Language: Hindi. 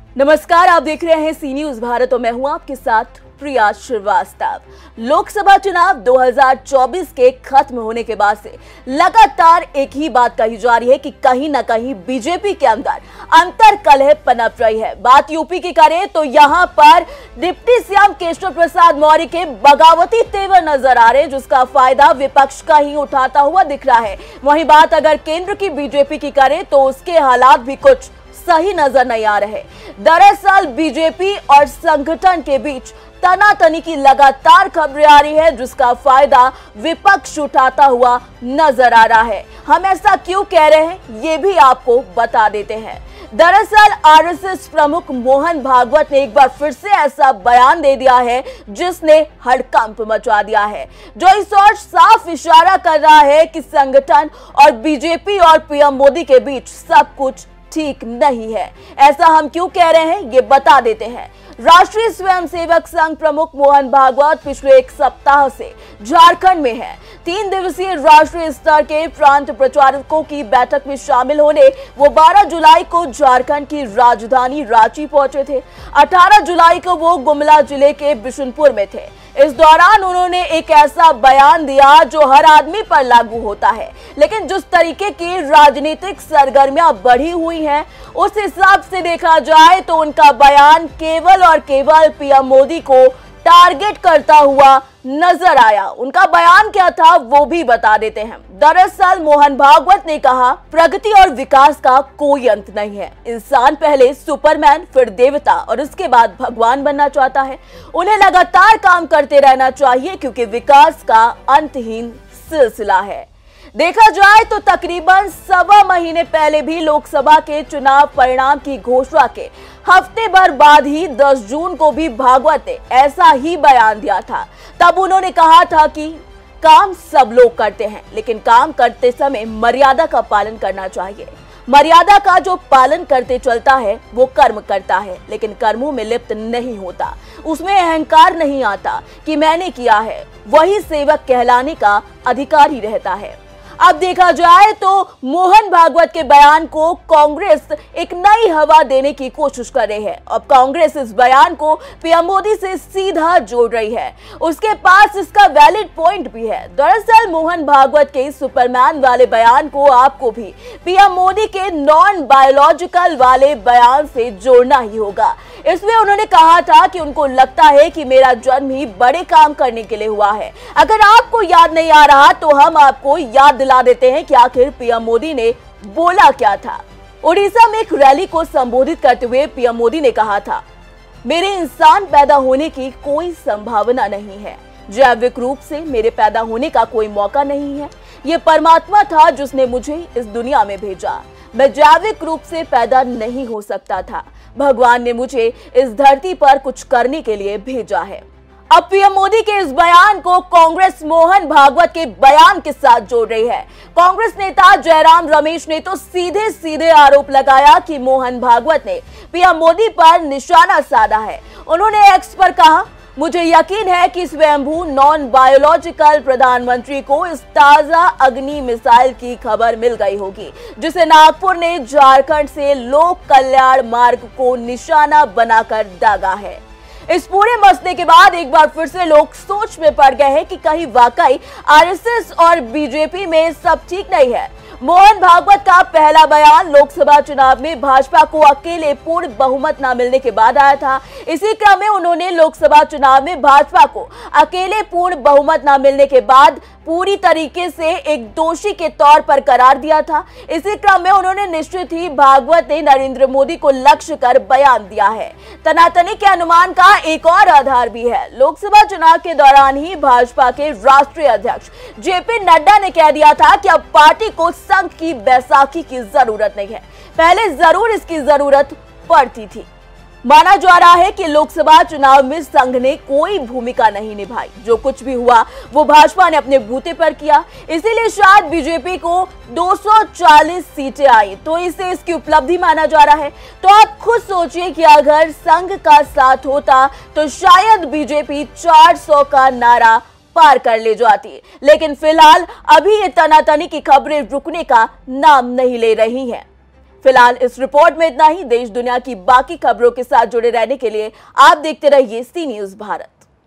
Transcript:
नमस्कार, आप देख रहे हैं सी न्यूज भारत और मैं हूं आपके साथ प्रिया श्रीवास्तव। लोकसभा चुनाव 2024 के खत्म होने के बाद से लगातार एक ही बात कही जा रही है कि कहीं ना कहीं बीजेपी के अंदर अंतर कलह पनप रही है। बात यूपी की करें तो यहां पर डिप्टी सीएम केशव प्रसाद मौर्य के बगावती तेवर नजर आ रहे हैं, जिसका फायदा विपक्ष का ही उठाता हुआ दिख रहा है। वहीं बात अगर केंद्र की बीजेपी की करें तो उसके हालात भी कुछ सही नजर नहीं आ रहे। दरअसल बीजेपी और संगठन के बीच तनातनी की लगातार खबरें आ रही है, जिसका फायदा विपक्ष उठाता हुआ नजर आ रहा है। हम ऐसा क्यों कह रहे हैं ये भी आपको बता देते हैं। दरअसल आरएसएस प्रमुख मोहन भागवत ने एक बार फिर से ऐसा बयान दे दिया है जिसने हड़कंप मचा दिया है, जो इस ओर साफ इशारा कर रहा है कि संगठन और बीजेपी और पीएम मोदी के बीच सब कुछ ठीक नहीं है। ऐसा हम क्यों कह रहे हैं ये बता देते हैं। राष्ट्रीय स्वयंसेवक संघ प्रमुख मोहन भागवत पिछले एक सप्ताह से झारखंड में है। 3 दिवसीय राष्ट्रीय स्तर के प्रांत प्रचारकों की बैठक में शामिल होने वो 12 जुलाई को झारखंड की राजधानी रांची पहुंचे थे। 18 जुलाई को वो गुमला जिले के बिशुनपुर में थे। इस दौरान उन्होंने एक ऐसा बयान दिया जो हर आदमी पर लागू होता है, लेकिन जिस तरीके की राजनीतिक सरगर्मियां बढ़ी हुई हैं, उस हिसाब से देखा जाए तो उनका बयान केवल और केवल पीएम मोदी को टारगेट करता हुआ नजर आया। उनका बयान क्या था वो भी बता देते हैं। दरअसल मोहन भागवत ने कहा, प्रगति और विकास का कोई अंत नहीं है। इंसान पहले सुपरमैन, फिर देवता और उसके बाद भगवान बनना चाहता है। उन्हें लगातार काम करते रहना चाहिए क्योंकि विकास का अंतहीन सिलसिला है। देखा जाए तो तकरीबन 1.25 महीने पहले भी लोकसभा के चुनाव परिणाम की घोषणा के हफ्ते भर बाद ही 10 जून को भी भागवत ने ऐसा ही बयान दिया था। तब उन्होंने कहा था कि काम सब लोग करते हैं, लेकिन काम करते समय मर्यादा का पालन करना चाहिए। मर्यादा का जो पालन करते चलता है वो कर्म करता है, लेकिन कर्मों में लिप्त नहीं होता। उसमें अहंकार नहीं आता कि मैंने किया है, वही सेवक कहलाने का अधिकारी रहता है। अब देखा जाए तो मोहन भागवत के बयान को कांग्रेस एक नई हवा देने की कोशिश कर रही है। अब कांग्रेस इस बयान को पीएम मोदी से सीधा जोड़ रही है। उसके पास इसका वैलिड पॉइंट भी है। दरअसल मोहन भागवत के सुपरमैन वाले बयान को आपको भी पीएम मोदी के नॉन बायोलॉजिकल वाले बयान से जोड़ना ही होगा। इसमें उन्होंने कहा था कि उनको लगता है कि मेरा जन्म ही बड़े काम करने के लिए हुआ है। अगर आपको याद नहीं आ रहा तो हम आपको याद दिला देते हैं कि आखिर पीएम मोदी ने बोला क्या था। उड़ीसा में एक रैली को संबोधित करते हुए पीएम मोदी ने कहा था, मेरे इंसान पैदा होने की कोई संभावना नहीं है। जैविक रूप से मेरे पैदा होने का कोई मौका नहीं है। ये परमात्मा था जिसने मुझे इस दुनिया में भेजा। मैं जैविक रूप से पैदा नहीं हो सकता था। भगवान ने मुझे इस धरती पर कुछ करने के लिए भेजा है। अब पीएम मोदी के इस बयान को कांग्रेस मोहन भागवत के बयान के साथ जोड़ रही है। कांग्रेस नेता जयराम रमेश ने तो सीधे सीधे आरोप लगाया कि मोहन भागवत ने पीएम मोदी पर निशाना साधा है। उन्होंने एक्स पर कहा, मुझे यकीन है कि स्वयंभू नॉन बायोलॉजिकल प्रधानमंत्री को इस ताजा अग्नि मिसाइल की खबर मिल गई होगी, जिसे नागपुर ने झारखंड से लोक कल्याण मार्ग को निशाना बनाकर दागा है। इस पूरे मसले के बाद एक बार फिर से लोग सोच में पड़ गए हैं कि कहीं वाकई आरएसएस और बीजेपी में सब ठीक नहीं है। मोहन भागवत का पहला बयान लोकसभा चुनाव में भाजपा को अकेले पूर्ण बहुमत न मिलने के बाद आया था। इसी क्रम में उन्होंने लोकसभा चुनाव में भाजपा को अकेले पूर्ण बहुमत न मिलने के बाद पूरी तरीके से एक दोषी के तौर पर करार दिया था। इसी क्रम में उन्होंने निश्चित ही भागवत ने नरेंद्र मोदी को लक्ष्य कर बयान दिया है। तनातनी के अनुमान का एक और आधार भी है। लोकसभा चुनाव के दौरान ही भाजपा के राष्ट्रीय अध्यक्ष जेपी नड्डा ने कह दिया था कि अब पार्टी को संघ की बैसाखी की जरूरत नहीं है। पहले जरूर इसकी जरूरत पड़ती थी। माना जा रहा है कि लोकसभा चुनाव में संघ ने कोई भूमिका नहीं निभाई। जो कुछ भी हुआ वो भाजपा ने अपने बूते पर किया। इसीलिए शायद बीजेपी को 240 सीटें आई तो इसे इसकी उपलब्धि माना जा रहा है। तो आप खुद सोचिए कि अगर संघ का साथ होता तो शायद बीजेपी 400 का नारा पार कर ले जाती। लेकिन फिलहाल अभी ये तनातनी की खबरें रुकने का नाम नहीं ले रही हैं। फिलहाल इस रिपोर्ट में इतना ही। देश दुनिया की बाकी खबरों के साथ जुड़े रहने के लिए आप देखते रहिए सी न्यूज़ भारत।